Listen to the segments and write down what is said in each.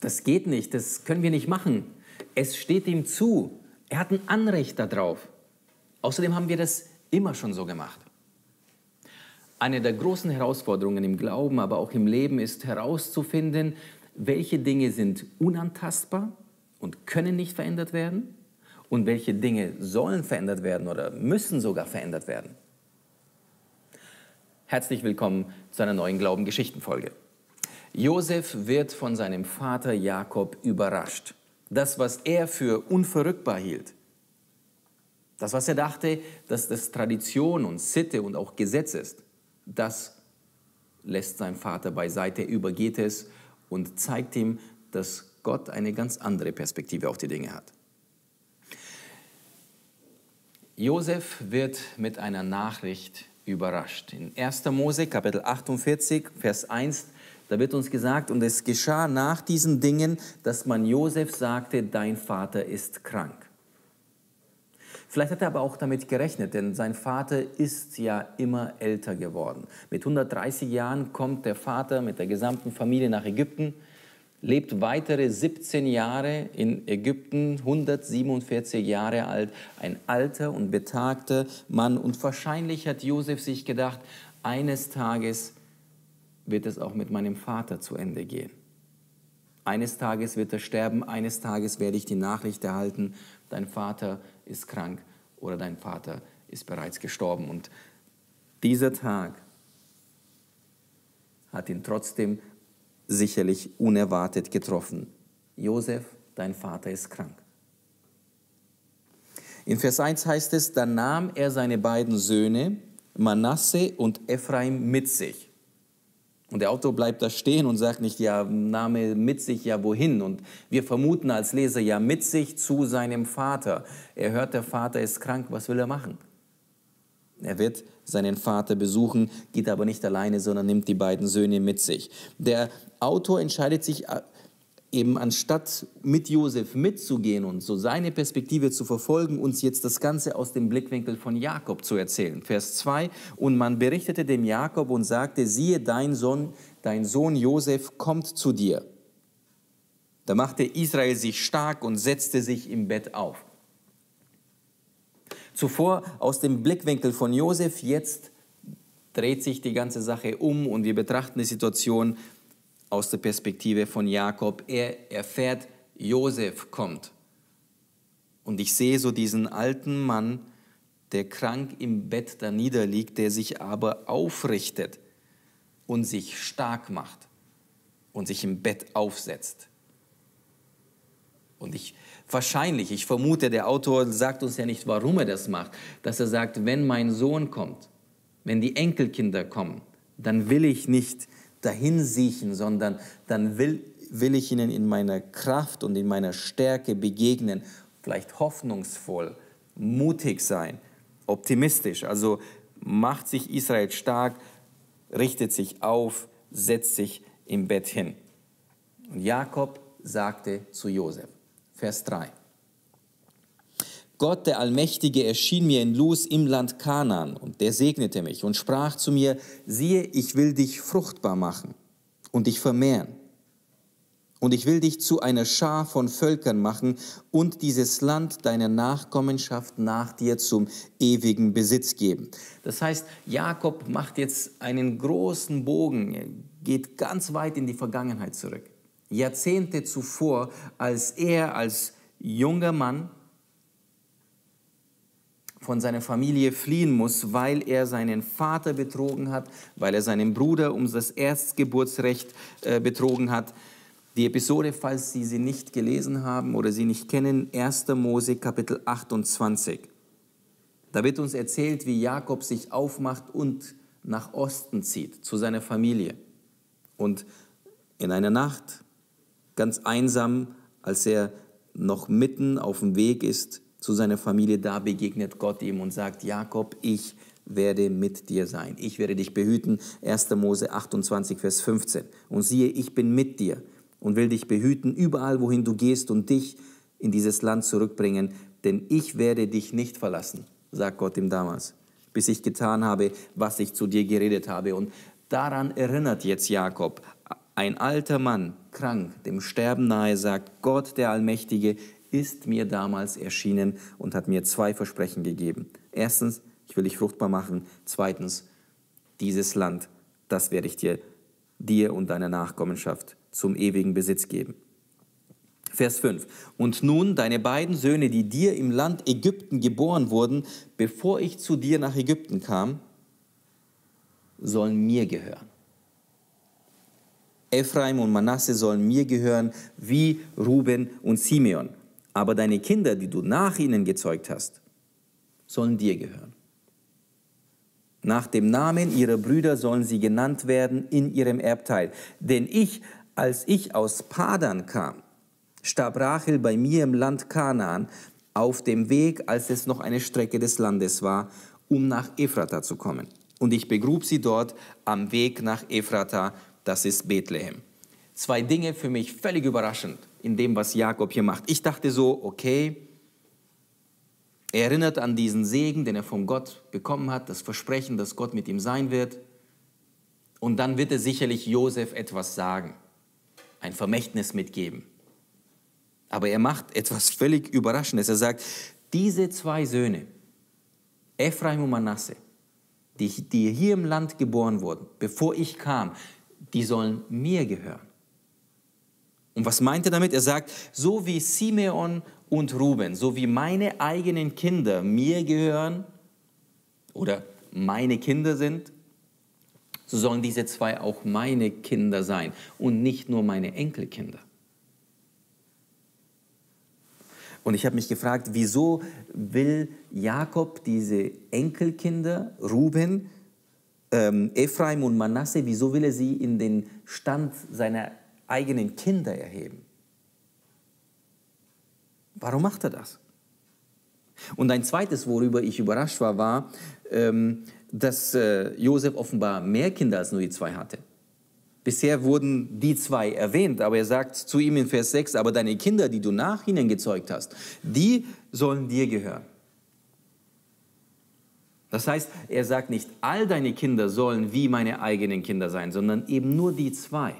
das geht nicht, das können wir nicht machen. Es steht ihm zu. Er hat ein Anrecht darauf. Außerdem haben wir das immer schon so gemacht. Eine der großen Herausforderungen im Glauben, aber auch im Leben ist herauszufinden, welche Dinge sind unantastbar und können nicht verändert werden und welche Dinge sollen verändert werden oder müssen sogar verändert werden. Herzlich willkommen zu einer neuen Glauben-Geschichten-Folge. Josef wird von seinem Vater Jakob überrascht. Das, was er für unverrückbar hielt, das, was er dachte, dass das Tradition und Sitte und auch Gesetz ist, das lässt sein Vater beiseite, übergeht es und zeigt ihm, dass Gott eine ganz andere Perspektive auf die Dinge hat. Josef wird mit einer Nachricht überrascht. In 1. Mose, Kapitel 48, Vers 1, da wird uns gesagt, und es geschah nach diesen Dingen, dass man Josef sagte, dein Vater ist krank. Vielleicht hat er aber auch damit gerechnet, denn sein Vater ist ja immer älter geworden. Mit 130 Jahren kommt der Vater mit der gesamten Familie nach Ägypten, lebt weitere 17 Jahre in Ägypten, 147 Jahre alt, ein alter und betagter Mann. Und wahrscheinlich hat Josef sich gedacht, eines Tages wird es auch mit meinem Vater zu Ende gehen. Eines Tages wird er sterben, eines Tages werde ich die Nachricht erhalten, dein Vater ist krank oder dein Vater ist bereits gestorben. Und dieser Tag hat ihn trotzdem sicherlich unerwartet getroffen. Josef, dein Vater ist krank. In Vers 1 heißt es, dann nahm er seine beiden Söhne, Manasse und Ephraim, mit sich. Und der Autor bleibt da stehen und sagt nicht, ja, Name mit sich, ja, wohin? Und wir vermuten als Leser, ja, mit sich zu seinem Vater. Er hört, der Vater ist krank, was will er machen? Er wird seinen Vater besuchen, geht aber nicht alleine, sondern nimmt die beiden Söhne mit sich. Der Autor entscheidet sich eben, anstatt mit Josef mitzugehen und so seine Perspektive zu verfolgen, uns jetzt das Ganze aus dem Blickwinkel von Jakob zu erzählen. Vers 2, und man berichtete dem Jakob und sagte, siehe, dein Sohn Josef kommt zu dir. Da machte Israel sich stark und setzte sich im Bett auf. Zuvor aus dem Blickwinkel von Josef, jetzt dreht sich die ganze Sache um und wir betrachten die Situation aus der Perspektive von Jakob. Er erfährt, Josef kommt. Und ich sehe so diesen alten Mann, der krank im Bett da niederliegt, der sich aber aufrichtet und sich stark macht und sich im Bett aufsetzt. Und ich vermute, der Autor sagt uns ja nicht, warum er das macht, dass er sagt, wenn mein Sohn kommt, wenn die Enkelkinder kommen, dann will ich nicht dahin siechen, sondern dann will ich ihnen in meiner Kraft und in meiner Stärke begegnen, vielleicht hoffnungsvoll, mutig sein, optimistisch. Also macht sich Israel stark, richtet sich auf, setzt sich im Bett hin. Und Jakob sagte zu Josef, Vers 3. Gott, der Allmächtige, erschien mir in Luz im Land Kanaan und der segnete mich und sprach zu mir, siehe, ich will dich fruchtbar machen und dich vermehren. Und ich will dich zu einer Schar von Völkern machen und dieses Land deiner Nachkommenschaft nach dir zum ewigen Besitz geben. Das heißt, Jakob macht jetzt einen großen Bogen, er geht ganz weit in die Vergangenheit zurück. Jahrzehnte zuvor, als er als junger Mann von seiner Familie fliehen muss, weil er seinen Vater betrogen hat, weil er seinen Bruder um das Erstgeburtsrecht betrogen hat. Die Episode, falls Sie sie nicht gelesen haben oder sie nicht kennen, 1. Mose, Kapitel 28. Da wird uns erzählt, wie Jakob sich aufmacht und nach Osten zieht, zu seiner Familie. Und in einer Nacht, ganz einsam, als er noch mitten auf dem Weg ist zu seiner Familie, da begegnet Gott ihm und sagt, Jakob, ich werde mit dir sein. Ich werde dich behüten. 1. Mose 28, Vers 15. Und siehe, ich bin mit dir und will dich behüten, überall, wohin du gehst und dich in dieses Land zurückbringen, denn ich werde dich nicht verlassen, sagt Gott ihm damals, bis ich getan habe, was ich zu dir geredet habe. Und daran erinnert jetzt Jakob ein alter Mann, krank, dem Sterben nahe, sagt, Gott, der Allmächtige, ist mir damals erschienen und hat mir 2 Versprechen gegeben. Erstens, ich will dich fruchtbar machen. Zweitens, dieses Land, das werde ich dir und deiner Nachkommenschaft zum ewigen Besitz geben. Vers 5. Und nun deine beiden Söhne, die dir im Land Ägypten geboren wurden, bevor ich zu dir nach Ägypten kam, sollen mir gehören. Ephraim und Manasse sollen mir gehören, wie Ruben und Simeon. Aber deine Kinder, die du nach ihnen gezeugt hast, sollen dir gehören. Nach dem Namen ihrer Brüder sollen sie genannt werden in ihrem Erbteil. Denn als ich aus Padan kam, starb Rachel bei mir im Land Kanaan auf dem Weg, als es noch eine Strecke des Landes war, um nach Ephrata zu kommen. Und ich begrub sie dort am Weg nach Ephrata, das ist Bethlehem. 2 Dinge für mich völlig überraschend in dem, was Jakob hier macht. Ich dachte so, okay, er erinnert an diesen Segen, den er von Gott bekommen hat, das Versprechen, dass Gott mit ihm sein wird. Und dann wird er sicherlich Josef etwas sagen, ein Vermächtnis mitgeben. Aber er macht etwas völlig Überraschendes. Er sagt, diese 2 Söhne, Ephraim und Manasse, die hier im Land geboren wurden, bevor ich kam, die sollen mir gehören. Und was meint er damit? Er sagt, so wie Simeon und Ruben, so wie meine eigenen Kinder mir gehören oder meine Kinder sind, so sollen diese 2 auch meine Kinder sein und nicht nur meine Enkelkinder. Und ich habe mich gefragt, wieso will Jakob diese Enkelkinder, Ruben, Ephraim und Manasse, wieso will er sie in den Stand seiner eigenen Kinder erheben? Warum macht er das? Und ein zweites, worüber ich überrascht war, dass Josef offenbar mehr Kinder als nur die 2 hatte. Bisher wurden die 2 erwähnt, aber er sagt zu ihm in Vers 6, aber deine Kinder, die du nach ihnen gezeugt hast, die sollen dir gehören. Das heißt, er sagt nicht, all deine Kinder sollen wie meine eigenen Kinder sein, sondern eben nur die 2.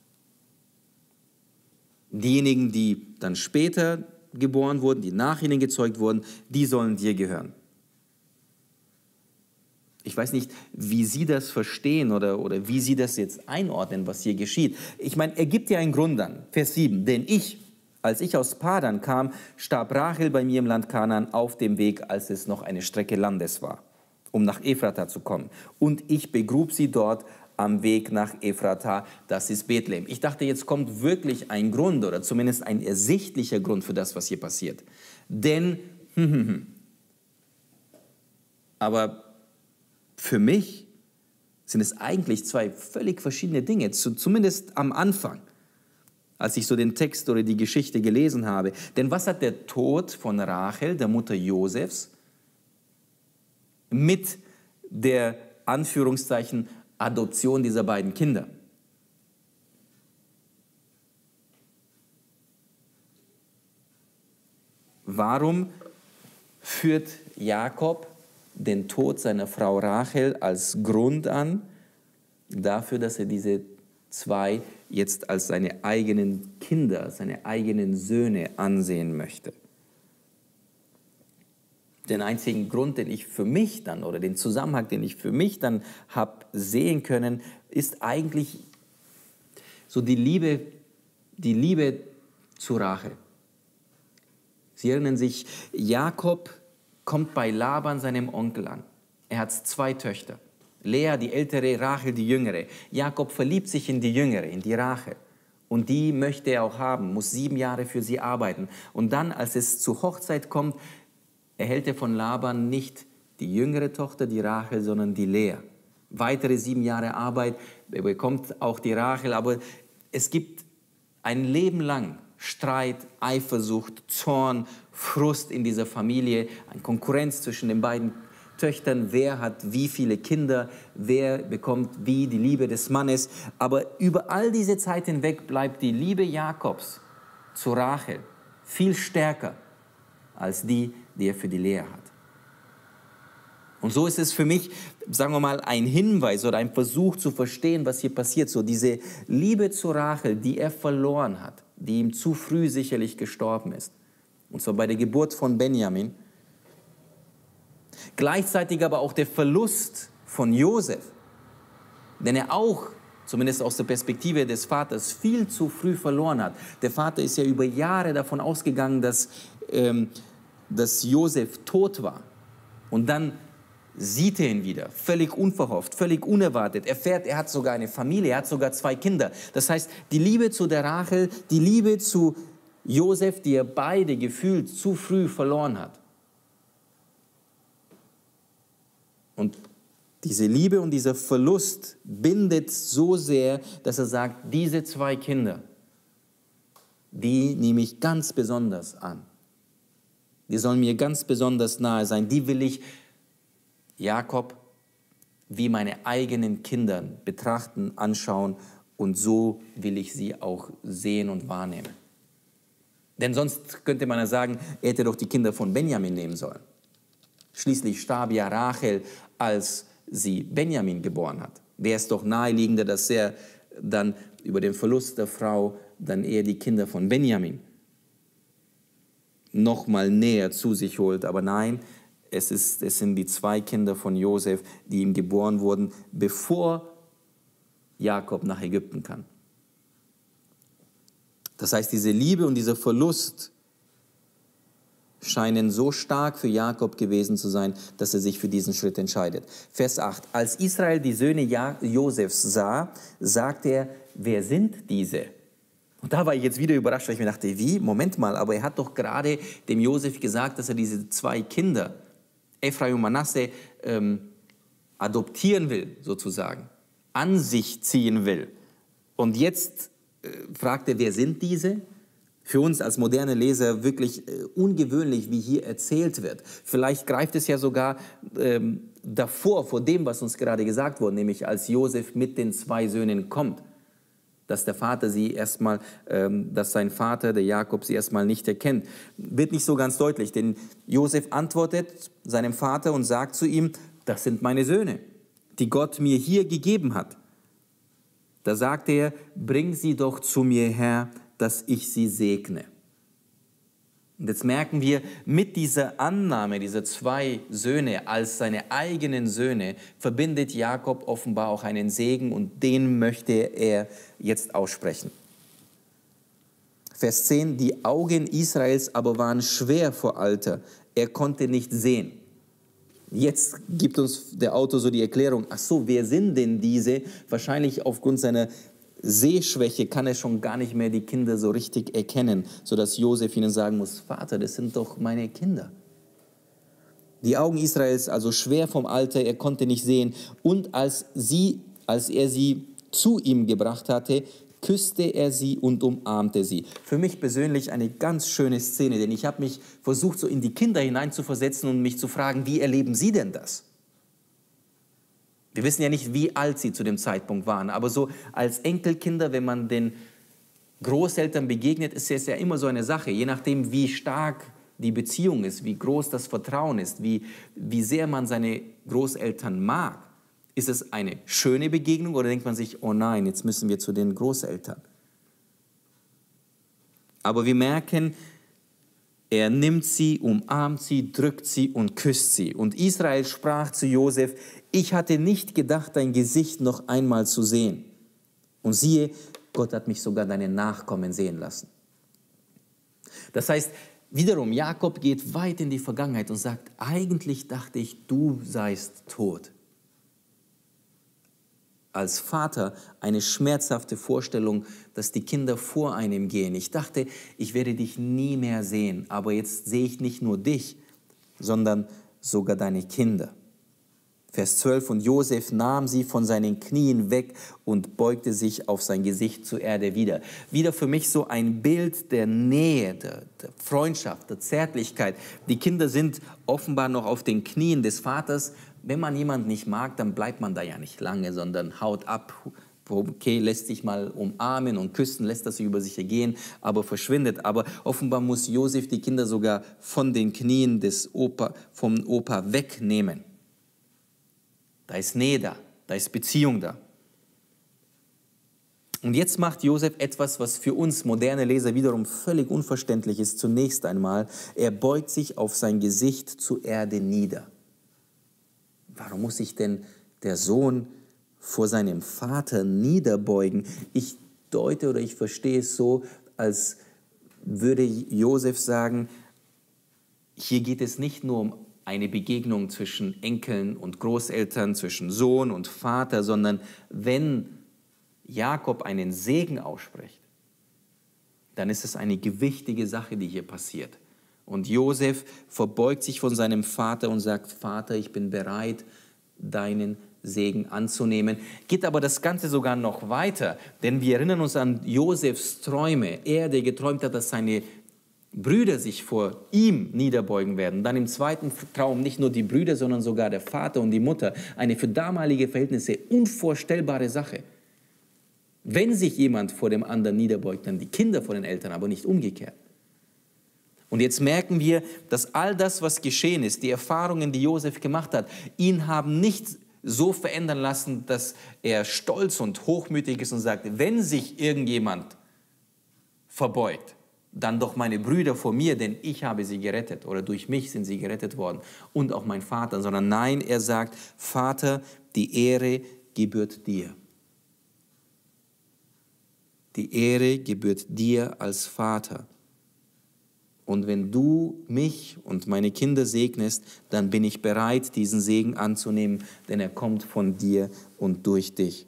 Diejenigen, die dann später geboren wurden, die nach ihnen gezeugt wurden, die sollen dir gehören. Ich weiß nicht, wie Sie das verstehen oder wie Sie das jetzt einordnen, was hier geschieht. Ich meine, er gibt ja einen Grund an. Vers 7. Denn als ich aus Padan kam, starb Rachel bei mir im Land Kanaan auf dem Weg, als es noch eine Strecke Landes war, um nach Ephrata zu kommen. Und ich begrub sie dort am Weg nach Ephrata, das ist Bethlehem. Ich dachte, jetzt kommt wirklich ein Grund oder zumindest ein ersichtlicher Grund für das, was hier passiert. Denn, aber für mich sind es eigentlich 2 völlig verschiedene Dinge, zumindest am Anfang, als ich so den Text oder die Geschichte gelesen habe. Denn was hat der Tod von Rachel, der Mutter Josefs, mit der Anführungszeichen Adoption dieser beiden Kinder? Warum führt Jakob den Tod seiner Frau Rachel als Grund an, dafür, dass er diese 2 jetzt als seine eigenen Kinder, seine eigenen Söhne ansehen möchte? Den einzigen Grund, den ich für mich dann, oder den Zusammenhang, den ich für mich dann habe sehen können, ist eigentlich so die Liebe zu Rachel. Sie erinnern sich, Jakob kommt bei Laban, seinem Onkel, an. Er hat 2 Töchter. Lea, die ältere, Rachel, die jüngere. Jakob verliebt sich in die jüngere, in die Rachel. Und die möchte er auch haben, muss 7 Jahre für sie arbeiten. Und dann, als es zur Hochzeit kommt, erhält er von Laban nicht die jüngere Tochter, die Rachel, sondern die Lea. Weitere 7 Jahre Arbeit, er bekommt auch die Rachel, aber es gibt ein Leben lang Streit, Eifersucht, Zorn, Frust in dieser Familie, eine Konkurrenz zwischen den beiden Töchtern, wer hat wie viele Kinder, wer bekommt wie die Liebe des Mannes. Aber über all diese Zeit hinweg bleibt die Liebe Jakobs zu Rachel viel stärker als die er für die Lea hat. Und so ist es für mich, sagen wir mal, ein Hinweis oder ein Versuch zu verstehen, was hier passiert. So diese Liebe zu Rachel, die er verloren hat, die ihm zu früh sicherlich gestorben ist. Und zwar bei der Geburt von Benjamin. Gleichzeitig aber auch der Verlust von Josef, den er auch, zumindest aus der Perspektive des Vaters, viel zu früh verloren hat. Der Vater ist ja über Jahre davon ausgegangen, dass Josef tot war. Und dann sieht er ihn wieder, völlig unverhofft, völlig unerwartet. Erfährt, er hat sogar eine Familie, er hat sogar 2 Kinder. Das heißt, die Liebe zu der Rachel, die Liebe zu Josef, die er beide gefühlt zu früh verloren hat. Und diese Liebe und dieser Verlust bindet so sehr, dass er sagt, diese 2 Kinder, die nehme ich ganz besonders an. Die sollen mir ganz besonders nahe sein. Die will ich Jakob wie meine eigenen Kinder betrachten, anschauen und so will ich sie auch sehen und wahrnehmen. Denn sonst könnte man ja sagen, er hätte doch die Kinder von Benjamin nehmen sollen. Schließlich starb ja Rachel, als sie Benjamin geboren hat. Wäre es doch naheliegender, dass er dann über den Verlust der Frau dann eher die Kinder von Benjamin noch mal näher zu sich holt. Aber nein, es sind die 2 Kinder von Josef, die ihm geboren wurden, bevor Jakob nach Ägypten kam. Das heißt, diese Liebe und dieser Verlust scheinen so stark für Jakob gewesen zu sein, dass er sich für diesen Schritt entscheidet. Vers 8. Als Israel die Söhne Josefs sah, sagte er, wer sind diese? Und da war ich jetzt wieder überrascht, weil ich mir dachte, wie? Moment mal, aber er hat doch gerade dem Josef gesagt, dass er diese 2 Kinder, Ephraim und Manasse, adoptieren will, sozusagen, an sich ziehen will. Und jetzt fragt er, wer sind diese? Für uns als moderne Leser wirklich ungewöhnlich, wie hier erzählt wird. Vielleicht greift es ja sogar davor, vor dem, was uns gerade gesagt wurde, nämlich als Josef mit den 2 Söhnen kommt. Dass der Vater sie erstmal, dass sein Vater, der Jakob, sie erstmal nicht erkennt. Wird nicht so ganz deutlich, denn Josef antwortet seinem Vater und sagt zu ihm, das sind meine Söhne, die Gott mir hier gegeben hat. Da sagt er, bring sie doch zu mir her, dass ich sie segne. Und jetzt merken wir, mit dieser Annahme dieser 2 Söhne als seine eigenen Söhne verbindet Jakob offenbar auch einen Segen und den möchte er jetzt aussprechen. Vers 10, die Augen Israels aber waren schwer vor Alter, er konnte nicht sehen. Jetzt gibt uns der Autor so die Erklärung, ach so, wer sind denn diese? Wahrscheinlich aufgrund seiner Sehschwäche kann er schon gar nicht mehr die Kinder so richtig erkennen, sodass Josef ihnen sagen muss, Vater, das sind doch meine Kinder. Die Augen Israels also schwer vom Alter, er konnte nicht sehen. Und als er sie zu ihm gebracht hatte, küsste er sie und umarmte sie. Für mich persönlich eine ganz schöne Szene, denn ich habe mich versucht, so in die Kinder hineinzuversetzen und mich zu fragen, wie erleben sie denn das? Wir wissen ja nicht, wie alt sie zu dem Zeitpunkt waren, aber so als Enkelkinder, wenn man den Großeltern begegnet, ist es ja immer so eine Sache, je nachdem, wie stark die Beziehung ist, wie groß das Vertrauen ist, wie sehr man seine Großeltern mag. Ist es eine schöne Begegnung oder denkt man sich, oh nein, jetzt müssen wir zu den Großeltern? Aber wir merken, er nimmt sie, umarmt sie, drückt sie und küsst sie. Und Israel sprach zu Josef, ich hatte nicht gedacht, dein Gesicht noch einmal zu sehen. Und siehe, Gott hat mich sogar deine Nachkommen sehen lassen. Das heißt, wiederum, Jakob geht weit in die Vergangenheit und sagt, eigentlich dachte ich, du seist tot. Als Vater eine schmerzhafte Vorstellung, dass die Kinder vor einem gehen. Ich dachte, ich werde dich nie mehr sehen, aber jetzt sehe ich nicht nur dich, sondern sogar deine Kinder. Vers 12, und Josef nahm sie von seinen Knien weg und beugte sich auf sein Gesicht zur Erde wieder. Wieder für mich so ein Bild der Nähe, der Freundschaft, der Zärtlichkeit. Die Kinder sind offenbar noch auf den Knien des Vaters. Wenn man jemanden nicht mag, dann bleibt man da ja nicht lange, sondern haut ab. Okay, lässt sich mal umarmen und küssen, lässt das über sich ergehen, aber verschwindet. Aber offenbar muss Josef die Kinder sogar von den Knien vom Opa wegnehmen. Da ist Nähe da, da ist Beziehung da. Und jetzt macht Josef etwas, was für uns moderne Leser wiederum völlig unverständlich ist. Zunächst einmal, er beugt sich auf sein Gesicht zur Erde nieder. Warum muss sich denn der Sohn vor seinem Vater niederbeugen? Ich deute oder ich verstehe es so, als würde Josef sagen, hier geht es nicht nur um eine Begegnung zwischen Enkeln und Großeltern, zwischen Sohn und Vater, sondern wenn Jakob einen Segen ausspricht, dann ist es eine gewichtige Sache, die hier passiert. Und Josef verbeugt sich von seinem Vater und sagt, Vater, ich bin bereit, deinen Segen anzunehmen. Geht aber das Ganze sogar noch weiter, denn wir erinnern uns an Josefs Träume. Er, der geträumt hat, dass seine Brüder sich vor ihm niederbeugen werden. Dann im zweiten Traum nicht nur die Brüder, sondern sogar der Vater und die Mutter. Eine für damalige Verhältnisse unvorstellbare Sache. Wenn sich jemand vor dem anderen niederbeugt, dann die Kinder vor den Eltern, aber nicht umgekehrt. Und jetzt merken wir, dass all das, was geschehen ist, die Erfahrungen, die Josef gemacht hat, ihn haben nicht so verändern lassen, dass er stolz und hochmütig ist und sagt, wenn sich irgendjemand verbeugt, dann doch meine Brüder vor mir, denn ich habe sie gerettet oder durch mich sind sie gerettet worden und auch mein Vater, sondern nein, er sagt, Vater, die Ehre gebührt dir. Die Ehre gebührt dir als Vater. Und wenn du mich und meine Kinder segnest, dann bin ich bereit, diesen Segen anzunehmen, denn er kommt von dir und durch dich.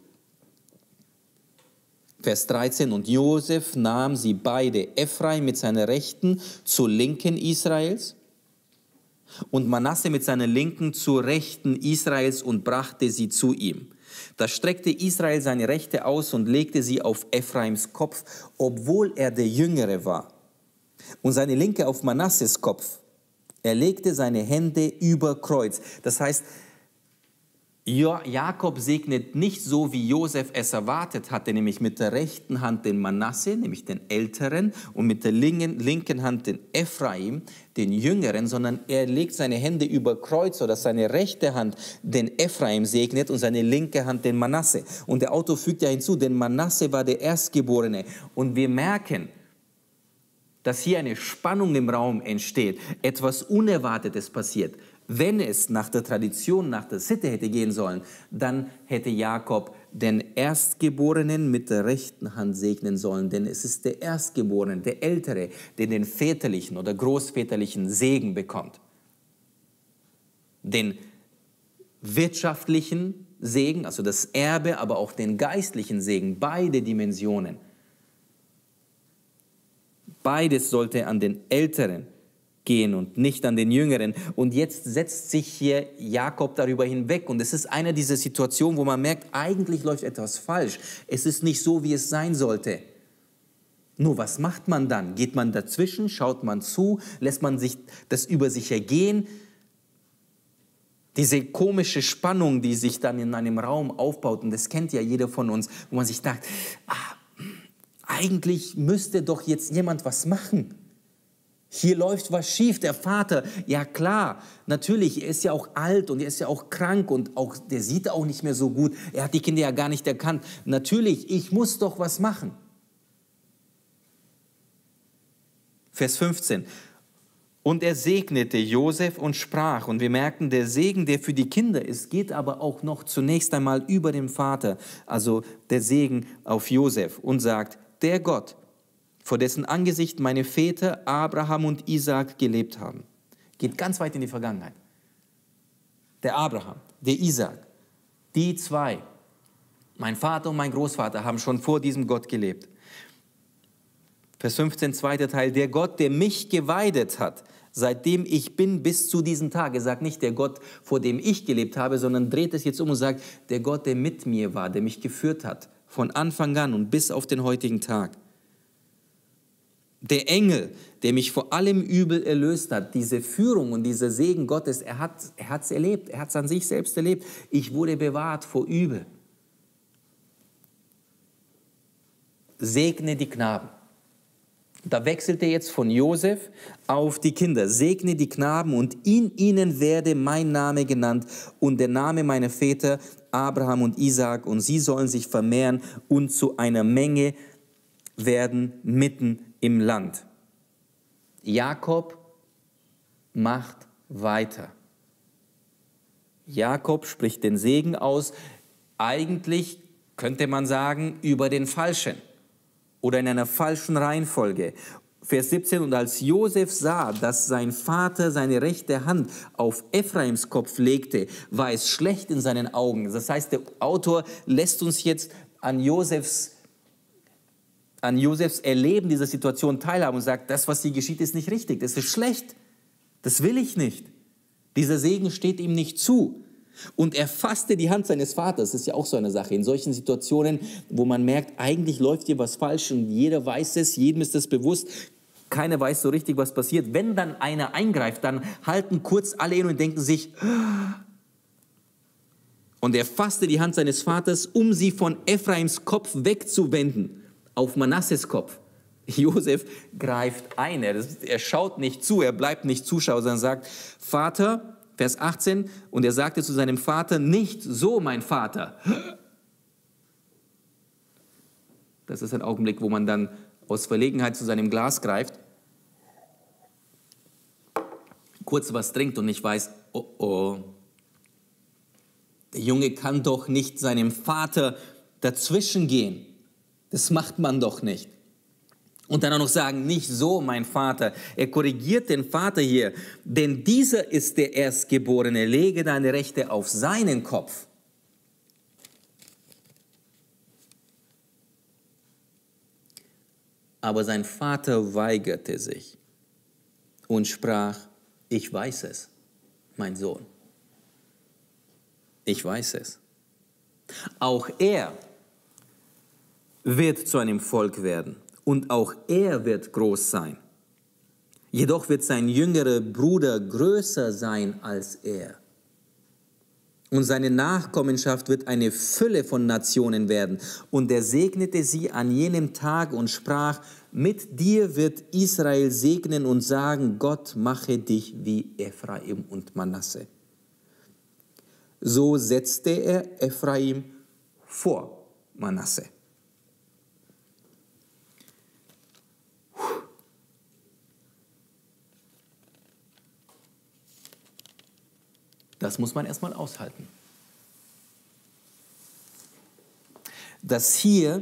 Vers 13, und Josef nahm sie beide, Ephraim mit seiner Rechten zur Linken Israels und Manasse mit seiner Linken zur Rechten Israels und brachte sie zu ihm. Da streckte Israel seine Rechte aus und legte sie auf Ephraims Kopf, obwohl er der Jüngere war, und seine Linke auf Manasses Kopf. Er legte seine Hände über Kreuz. Das heißt, Jakob segnet nicht so, wie Josef es erwartet hatte, nämlich mit der rechten Hand den Manasse, nämlich den Älteren, und mit der linken Hand den Ephraim, den Jüngeren, sondern er legt seine Hände über Kreuz, sodass seine rechte Hand den Ephraim segnet und seine linke Hand den Manasse. Und der Autor fügt ja hinzu, denn Manasse war der Erstgeborene. Und wir merken, dass hier eine Spannung im Raum entsteht, etwas Unerwartetes passiert. Wenn es nach der Tradition, nach der Sitte hätte gehen sollen, dann hätte Jakob den Erstgeborenen mit der rechten Hand segnen sollen, denn es ist der Erstgeborene, der Ältere, der den väterlichen oder großväterlichen Segen bekommt. Den wirtschaftlichen Segen, also das Erbe, aber auch den geistlichen Segen, beide Dimensionen. Beides sollte an den Älteren gehen und nicht an den Jüngeren. Und jetzt setzt sich hier Jakob darüber hinweg. Und es ist eine dieser Situationen, wo man merkt, eigentlich läuft etwas falsch. Es ist nicht so, wie es sein sollte. Nur was macht man dann? Geht man dazwischen? Schaut man zu? Lässt man sich das über sich ergehen? Diese komische Spannung, die sich dann in einem Raum aufbaut, und das kennt ja jeder von uns, wo man sich sagt, eigentlich müsste doch jetzt jemand was machen. Hier läuft was schief. Der Vater, ja klar, natürlich, er ist ja auch alt und er ist ja auch krank und auch, der sieht auch nicht mehr so gut. Er hat die Kinder ja gar nicht erkannt. Natürlich, ich muss doch was machen. Vers 15. Und er segnete Josef und sprach, und wir merken, der Segen, der für die Kinder ist, geht aber auch noch zunächst einmal über den Vater, also der Segen auf Josef, und sagt, der Gott, vor dessen Angesicht meine Väter Abraham und Isaak gelebt haben. Geht ganz weit in die Vergangenheit. Der Abraham, der Isaak, die zwei, mein Vater und mein Großvater, haben schon vor diesem Gott gelebt. Vers 15, zweiter Teil, der Gott, der mich geweidet hat, seitdem ich bin bis zu diesem Tag. Er sagt nicht der Gott, vor dem ich gelebt habe, sondern dreht es jetzt um und sagt, der Gott, der mit mir war, der mich geführt hat, von Anfang an und bis auf den heutigen Tag. Der Engel, der mich vor allem Übel erlöst hat, diese Führung und dieser Segen Gottes, er hat es erlebt, er hat es an sich selbst erlebt. Ich wurde bewahrt vor Übel. Segne die Knaben. Da wechselt er jetzt von Josef auf die Kinder. Segne die Knaben und in ihnen werde mein Name genannt und der Name meiner Väter Abraham und Isaak, und sie sollen sich vermehren und zu einer Menge werden mitten im Land. Jakob macht weiter. Jakob spricht den Segen aus, eigentlich könnte man sagen, über den Falschen oder in einer falschen Reihenfolge. Vers 17, und als Josef sah, dass sein Vater seine rechte Hand auf Ephraims Kopf legte, war es schlecht in seinen Augen. Das heißt, der Autor lässt uns jetzt an Josefs Erleben dieser Situation teilhaben und sagt, das, was hier geschieht, ist nicht richtig, das ist schlecht, das will ich nicht. Dieser Segen steht ihm nicht zu. Und er fasste die Hand seines Vaters. Das ist ja auch so eine Sache. In solchen Situationen, wo man merkt, eigentlich läuft hier was falsch und jeder weiß es, jedem ist das bewusst, keiner weiß so richtig, was passiert. Wenn dann einer eingreift, dann halten kurz alle inne und denken sich, und er fasste die Hand seines Vaters, um sie von Ephraims Kopf wegzuwenden, auf Manasses Kopf. Josef greift ein. Er schaut nicht zu, er bleibt nicht Zuschauer, sondern sagt, Vater, Vers 18, und er sagte zu seinem Vater, nicht so, mein Vater. Das ist ein Augenblick, wo man dann aus Verlegenheit zu seinem Glas greift, kurz was trinkt und nicht weiß, oh oh, der Junge kann doch nicht seinem Vater dazwischen gehen. Das macht man doch nicht. Und dann auch noch sagen, nicht so, mein Vater. Er korrigiert den Vater hier, denn dieser ist der Erstgeborene, lege deine Rechte auf seinen Kopf. Aber sein Vater weigerte sich und sprach, ich weiß es, mein Sohn. Ich weiß es. Auch er wird zu einem Volk werden. Und auch er wird groß sein. Jedoch wird sein jüngerer Bruder größer sein als er. Und seine Nachkommenschaft wird eine Fülle von Nationen werden. Und er segnete sie an jenem Tag und sprach, mit dir wird Israel segnen und sagen, Gott mache dich wie Ephraim und Manasse. So setzte er Ephraim vor Manasse. Das muss man erstmal aushalten. Dass hier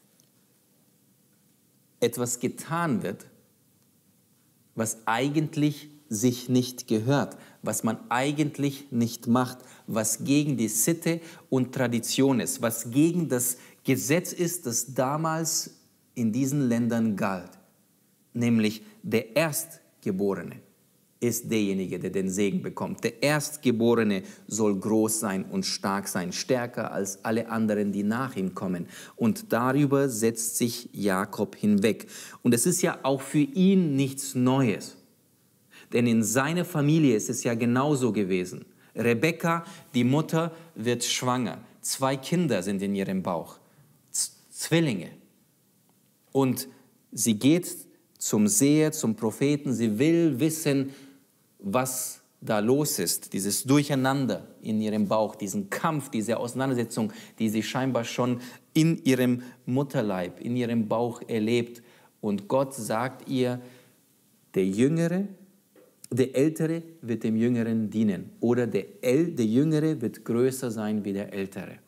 etwas getan wird, was eigentlich sich nicht gehört, was man eigentlich nicht macht, was gegen die Sitte und Tradition ist, was gegen das Gesetz ist, das damals in diesen Ländern galt, nämlich der Erstgeborene ist derjenige, der den Segen bekommt. Der Erstgeborene soll groß sein und stark sein, stärker als alle anderen, die nach ihm kommen. Und darüber setzt sich Jakob hinweg. Und es ist ja auch für ihn nichts Neues. Denn in seiner Familie ist es ja genauso gewesen. Rebekka, die Mutter, wird schwanger. 2 Kinder sind in ihrem Bauch. Zwillinge. Und sie geht zum Seher, zum Propheten. Sie will wissen, was da los ist, dieses Durcheinander in ihrem Bauch, diesen Kampf, diese Auseinandersetzung, die sie scheinbar schon in ihrem Mutterleib, in ihrem Bauch erlebt. Und Gott sagt ihr, der Ältere wird dem Jüngeren dienen oder der Jüngere wird größer sein wie der Ältere.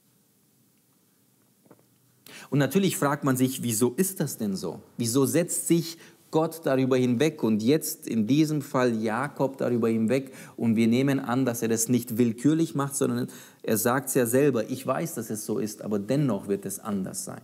Und natürlich fragt man sich, wieso ist das denn so? Wieso setzt sich Gott darüber hinweg und jetzt in diesem Fall Jakob darüber hinweg, und wir nehmen an, dass er das nicht willkürlich macht, sondern er sagt es ja selber, ich weiß, dass es so ist, aber dennoch wird es anders sein.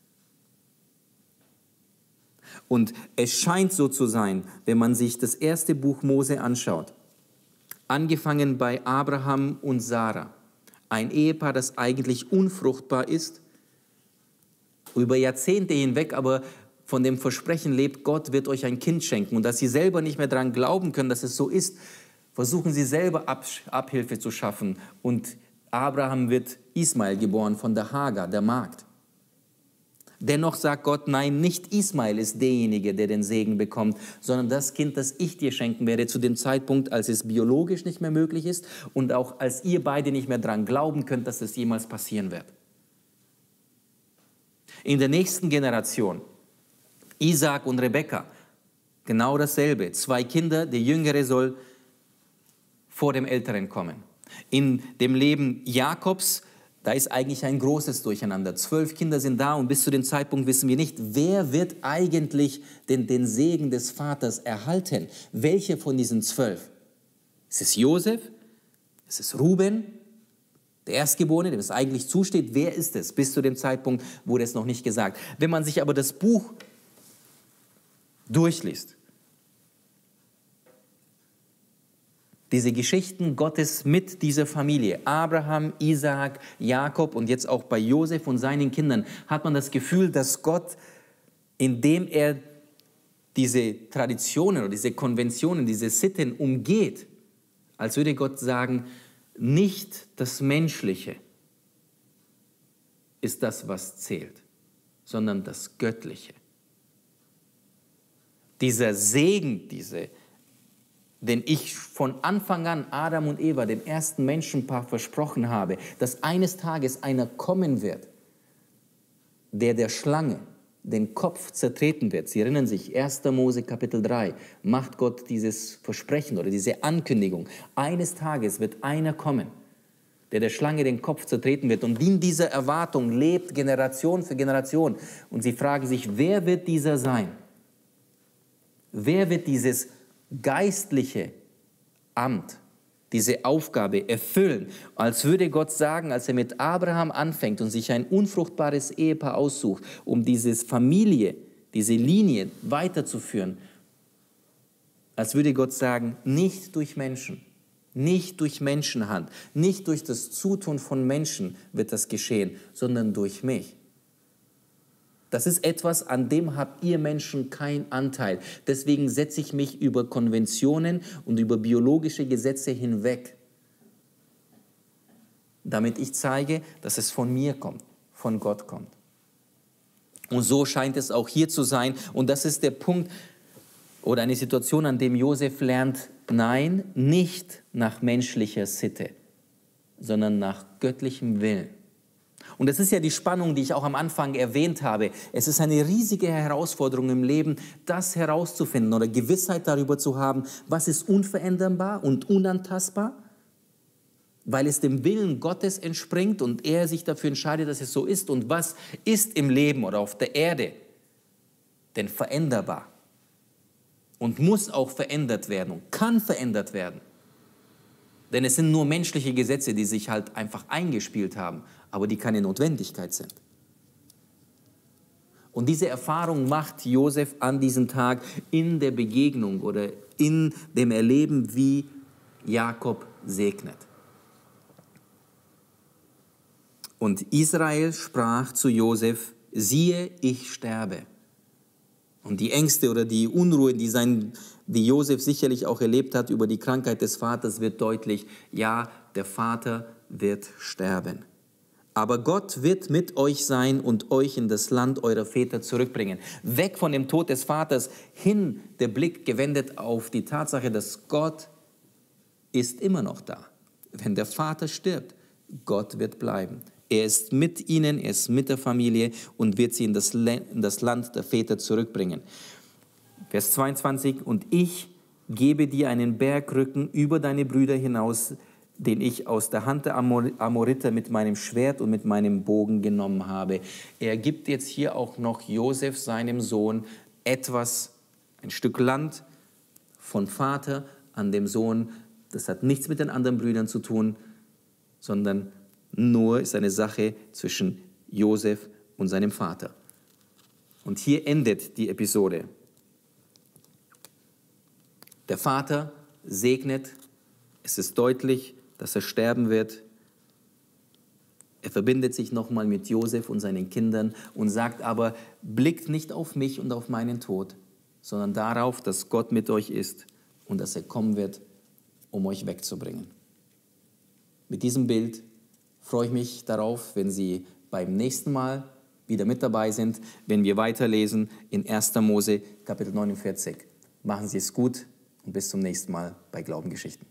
Und es scheint so zu sein, wenn man sich das erste Buch Mose anschaut, angefangen bei Abraham und Sarah, ein Ehepaar, das eigentlich unfruchtbar ist, über Jahrzehnte hinweg aber von dem Versprechen lebt, Gott wird euch ein Kind schenken, und dass sie selber nicht mehr daran glauben können, dass es so ist, versuchen sie selber Abhilfe zu schaffen, und Abraham wird Ismael geboren von der Hagar, der Magd. Dennoch sagt Gott, nein, nicht Ismael ist derjenige, der den Segen bekommt, sondern das Kind, das ich dir schenken werde, zu dem Zeitpunkt, als es biologisch nicht mehr möglich ist und auch als ihr beide nicht mehr daran glauben könnt, dass es jemals passieren wird. In der nächsten Generation, Isaak und Rebekka, genau dasselbe. 2 Kinder, der Jüngere soll vor dem Älteren kommen. In dem Leben Jakobs, da ist eigentlich ein großes Durcheinander. 12 Kinder sind da und bis zu dem Zeitpunkt wissen wir nicht, wer wird eigentlich den Segen des Vaters erhalten. Welche von diesen 12? Ist es Josef? Ist es Ruben? Der Erstgeborene, dem es eigentlich zusteht? Wer ist es? Bis zu dem Zeitpunkt wurde es noch nicht gesagt. Wenn man sich aber das Buch durchliest, diese Geschichten Gottes mit dieser Familie, Abraham, Isaak, Jakob und jetzt auch bei Josef und seinen Kindern, hat man das Gefühl, dass Gott, indem er diese Traditionen oder diese Konventionen, diese Sitten umgeht, als würde Gott sagen, nicht das Menschliche ist das, was zählt, sondern das Göttliche. Dieser Segen, den ich von Anfang an Adam und Eva, dem ersten Menschenpaar, versprochen habe, dass eines Tages einer kommen wird, der Schlange den Kopf zertreten wird. Sie erinnern sich, 1. Mose Kapitel 3, macht Gott dieses Versprechen oder diese Ankündigung. Eines Tages wird einer kommen, der Schlange den Kopf zertreten wird. Und in dieser Erwartung lebt Generation für Generation. Und sie fragen sich, wer wird dieser sein? Wer wird dieses geistliche Amt, diese Aufgabe erfüllen? Als würde Gott sagen, als er mit Abraham anfängt und sich ein unfruchtbares Ehepaar aussucht, um diese Familie, diese Linie weiterzuführen, als würde Gott sagen, nicht durch Menschen, nicht durch Menschenhand, nicht durch das Zutun von Menschen wird das geschehen, sondern durch mich. Das ist etwas, an dem habt ihr Menschen keinen Anteil. Deswegen setze ich mich über Konventionen und über biologische Gesetze hinweg, damit ich zeige, dass es von mir kommt, von Gott kommt. Und so scheint es auch hier zu sein. Und das ist der Punkt oder eine Situation, an dem Josef lernt, nein, nicht nach menschlicher Sitte, sondern nach göttlichem Willen. Und das ist ja die Spannung, die ich auch am Anfang erwähnt habe. Es ist eine riesige Herausforderung im Leben, das herauszufinden oder Gewissheit darüber zu haben, was ist unveränderbar und unantastbar, weil es dem Willen Gottes entspringt und er sich dafür entscheidet, dass es so ist. Und was ist im Leben oder auf der Erde denn veränderbar und muss auch verändert werden und kann verändert werden. Denn es sind nur menschliche Gesetze, die sich halt einfach eingespielt haben, aber die keine Notwendigkeit sind. Und diese Erfahrung macht Josef an diesem Tag in der Begegnung oder in dem Erleben, wie Jakob segnet. Und Israel sprach zu Josef, siehe, ich sterbe. Und die Ängste oder die Unruhe, die Josef sicherlich auch erlebt hat über die Krankheit des Vaters, wird deutlich, ja, der Vater wird sterben. Aber Gott wird mit euch sein und euch in das Land eurer Väter zurückbringen. Weg von dem Tod des Vaters, hin der Blick gewendet auf die Tatsache, dass Gott ist immer noch da. Wenn der Vater stirbt, Gott wird bleiben. Er ist mit ihnen, er ist mit der Familie und wird sie in das Land der Väter zurückbringen. Vers 22, und ich gebe dir einen Bergrücken über deine Brüder hinaus, den ich aus der Hand der Amoriter mit meinem Schwert und mit meinem Bogen genommen habe. Er gibt jetzt hier auch noch Josef, seinem Sohn, ein Stück Land von Vater an dem Sohn. Das hat nichts mit den anderen Brüdern zu tun, sondern nur ist eine Sache zwischen Josef und seinem Vater. Und hier endet die Episode. Der Vater segnet, es ist deutlich, dass er sterben wird. Er verbindet sich nochmal mit Josef und seinen Kindern und sagt aber, blickt nicht auf mich und auf meinen Tod, sondern darauf, dass Gott mit euch ist und dass er kommen wird, um euch wegzubringen. Mit diesem Bild freue ich mich darauf, wenn Sie beim nächsten Mal wieder mit dabei sind, wenn wir weiterlesen in 1. Mose Kapitel 49. Machen Sie es gut und bis zum nächsten Mal bei Glaubengeschichten.